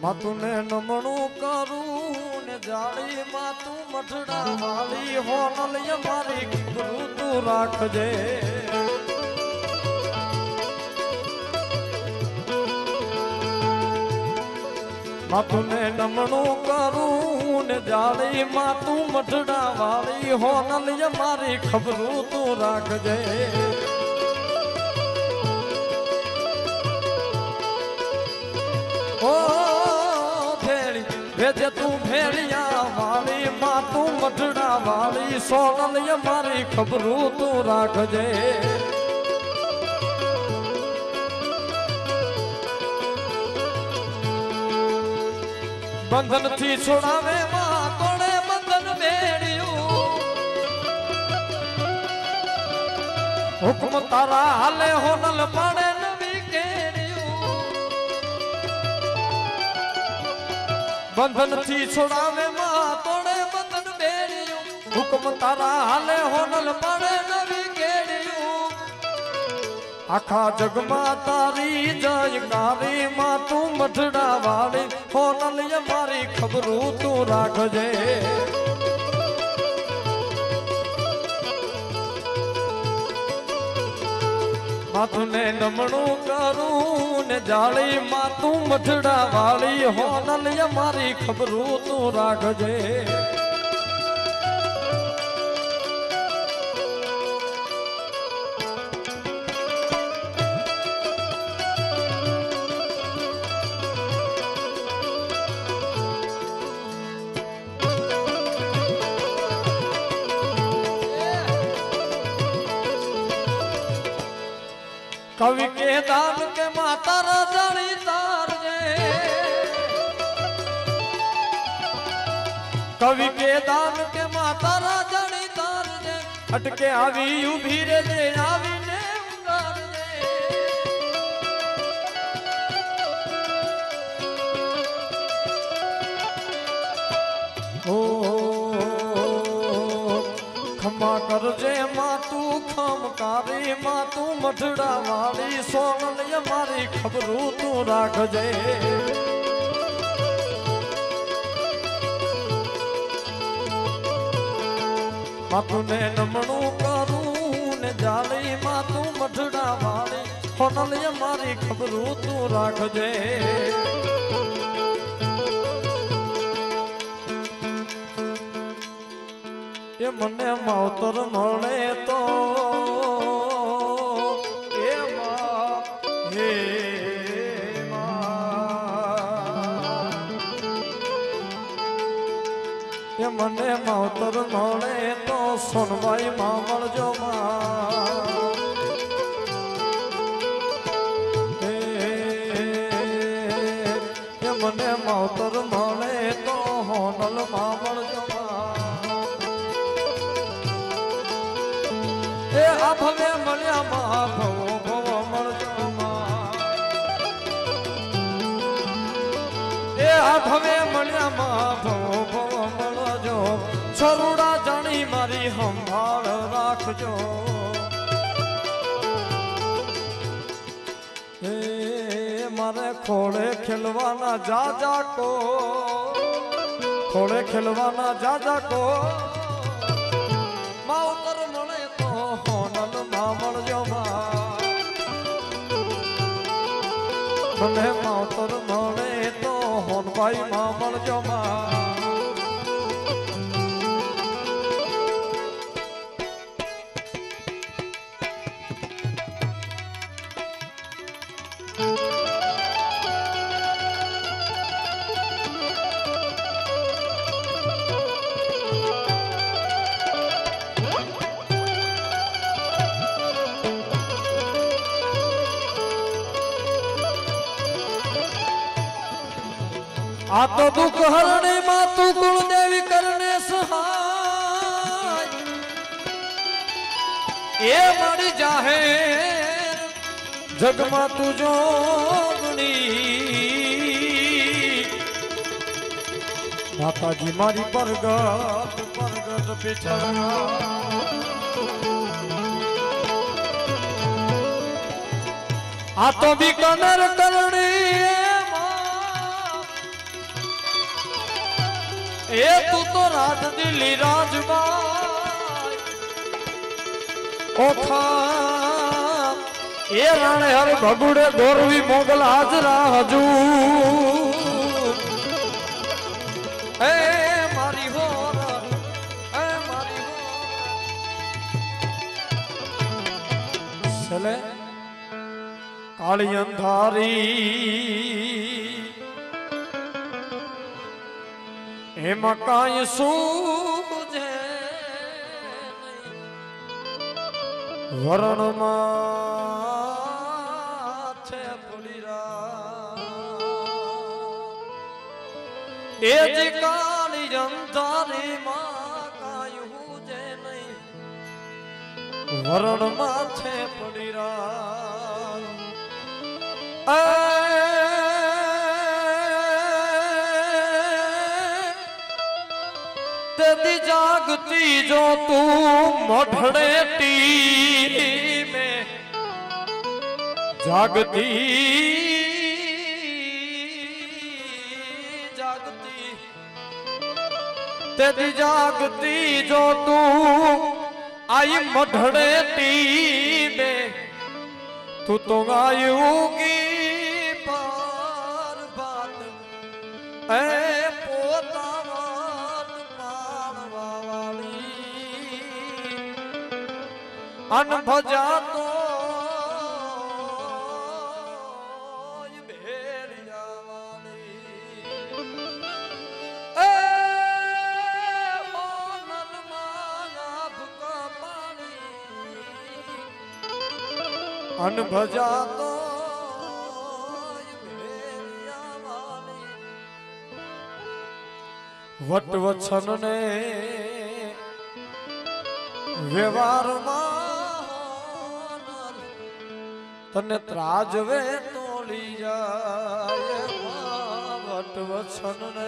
मातू ने नमणू करूं ने जाली मातू मठड़ा वाली होनल ये मारी गुरु तू राखजे मातू ने नमणू करूं ने जाली मातू मठड़ा वाली होनल ये मारी खबरू तू राखजे ओ भेड़ी भेजे तू भेड़िया वाली मातू मठड़ा वाली सोनल ये मारी खबरू तू राखजे बंधन थी छोड़ावे मां कोणे बंधन भेड़ियो हुक्म तारा हाले होनल पाड़े नवी केड़ियो बंधन थी छोड़ावे मां कोणे बंधन भेड़ियो हुक्म तारा हाले होनल पाड़े नवी केड़ियो आखा जग मां तारी जयकारी मां तू मठड़ा वाली होनल ये मारी खबरू तू राखजे मातू ने नमणू करूं ने जाली मातू मठड़ा वाली होनल ये मारी खबरू तू राखजे कवि के दान के माता राजानी तार जे कवि के दान के माता राजानी तार जे अटके आवी उभी रे जे आवी ने उंगार जे ओ खमा कर जे मातू खमकारी मातू मठड़ा वाली सोनल ये मारी खबरू तू राखजे मातू ने नमणू करूं ने जाली मातू मठड़ा वाली सोनल ये मारी खबरू तू राखजे ये मने मावतर मळे तो ए मां हे मां ये मने मावतर मळे तो सोनबाई मां मळजो मां ये मने मावतर मळे तो होनल मां मळजो भवे मल्या मां भवो भवो मळजो मां ए भवे मल्या मां भवो भवो मळजो छरुड़ा जानी मारी संभाळ राखजो ए मारे खोड़े खिलवाना जाजा को खोड़े खिलवाना जाजा को मावतर मळे तो होनल मां मळजो मां मने मावतर मळे तो होनबाई मां मळजो मां आ तो दुख हरणे मातू कुल देवी करने सहाय ये मारी जाहेर जग मातू जोगनी माता जी मारी परगट परगट पिछड़ा आ तो बीकानेर करनी ए तू तो रात दिल्ली राजबाई ओखा ए राणे हर भगुड़े गोरवी मोगल हाजरा हजूर ए मारी हो ए मारी हो चले काली अंधारी एम काई सूझे वरण माथे पुड़ीरा ए जी काली अंधारी मां काई सूझे नहीं वरण माथे पुड़ीरा तेरी जागती जो तू मढ़ड़े टी में जागती जागती तेरी जागती जो तू आई मढ़ड़े टी में तू तो आयूगी पर बात ए पोता अन भजा तो भेड़िया वाली ए नल मांगा भुका पानी अन भजा तो भेड़िया वाली वट वचन ने व्यवहार तने त्राजवे तोली जाए वट वचन ने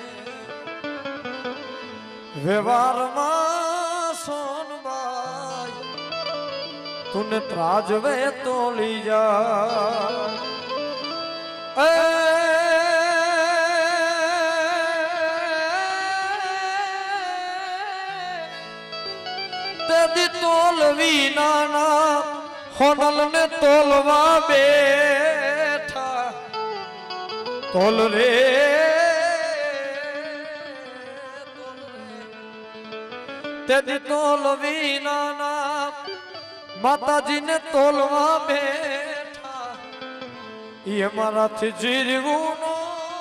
व्यवहार सोनबाई तूने त्राजवे तोली जाए तेरी तोलवी नाना होनल ने तोलवा बैठा तोल रे तेरी तोलवी नाना माता जी ने तोलवा बैठा ये मारा थी जीरगुनो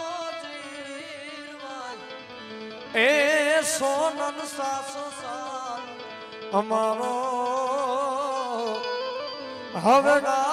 जीरवाई ए सोनन सासो साल हमारो हवेगा